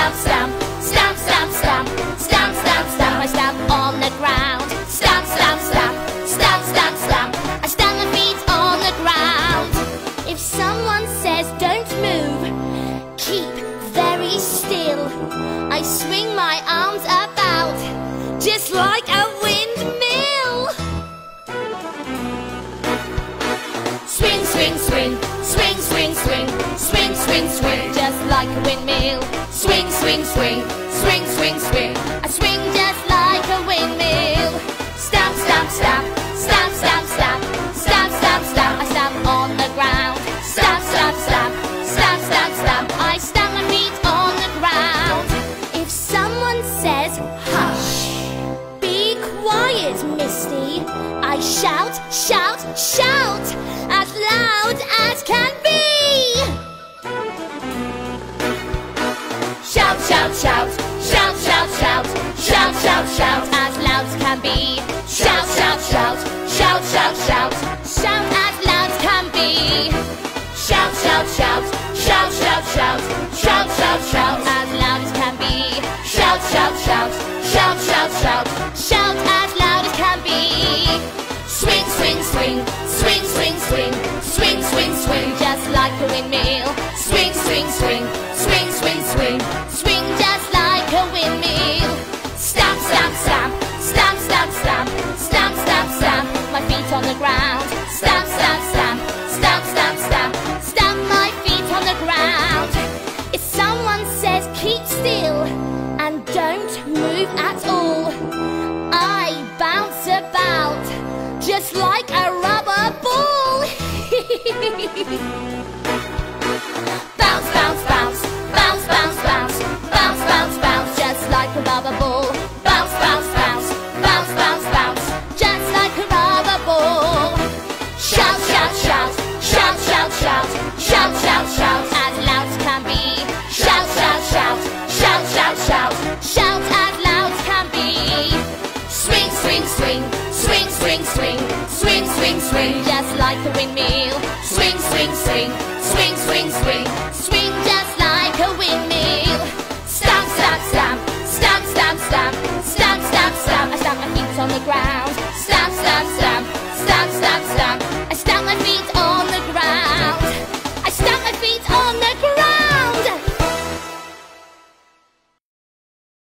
stamp, stamp, stamp, stamp, stamp, stamp, stamp, stamp. I stamp on the ground. Stamp, stamp, stamp, stamp, stamp, stamp. I stamp my feet on the ground. If someone says don't move, keep very still, I swing my arms about just like a windmill. Swing, swing, swing, swing, swing, swing, swing, swing, swing, just like a windmill. Swing, swing, swing, swing, swing, swing, I swing just like a windmill. Stamp, stamp, stamp, stamp, stamp, stamp, stamp, stamp, stamp. I stamp on the ground. Stamp, stamp, stamp, stamp, stamp, stamp. I stamp my feet on the ground. If someone says hush, be quiet, Misty, I shout, shout, shout as loud as can be. Shout, shout, shout, shout, shout, shout, shout, shout, shout as loud as can be. Shout, shout, shout, shout, shout, shout, shout as loud as can be. Shout, shout, shout, shout, shout, shout, shout, shout, shout as loud as can be. Shout, shout, shout, shout, shout, shout, shout as loud as can be. Swing, swing, swing, swing, swing, swing, swing, swing, swing, just like a windmill. Swing, swing, swing, swing, swing, swing, swing just like a windmill. Stamp, stamp, stamp, stamp, stamp, stamp, stamp, stamp, stamp, my feet on the ground. Stamp, stamp, stamp, stamp, stamp, stamp, stamp my feet on the ground. If someone says keep still and don't move at all, I bounce about just like a rubber ball. Bounce, bounce, bounce, bounce, bounce, bounce, bounce, bounce, bounce, just like a rubber ball. Bounce, bounce, bounce, bounce, bounce, bounce, just like a rubber ball. Shout, shout, shout, shout, shout, shout, shout, shout, shout, as loud as can be. Shout, shout, shout, shout, shout, shout, shout as loud as can be. Swing, swing, swing, swing, swing, swing, swing, swing, swing, just like a windmill. Swing, swing, swing, swing, swing, swing, swing, just like a windmill. Stamp, stamp, stamp, stamp, stamp, stamp, stamp, stamp, stamp. I stamp my feet on the ground. Stamp, stamp, stamp, stamp, stamp, stamp. I stamp my feet on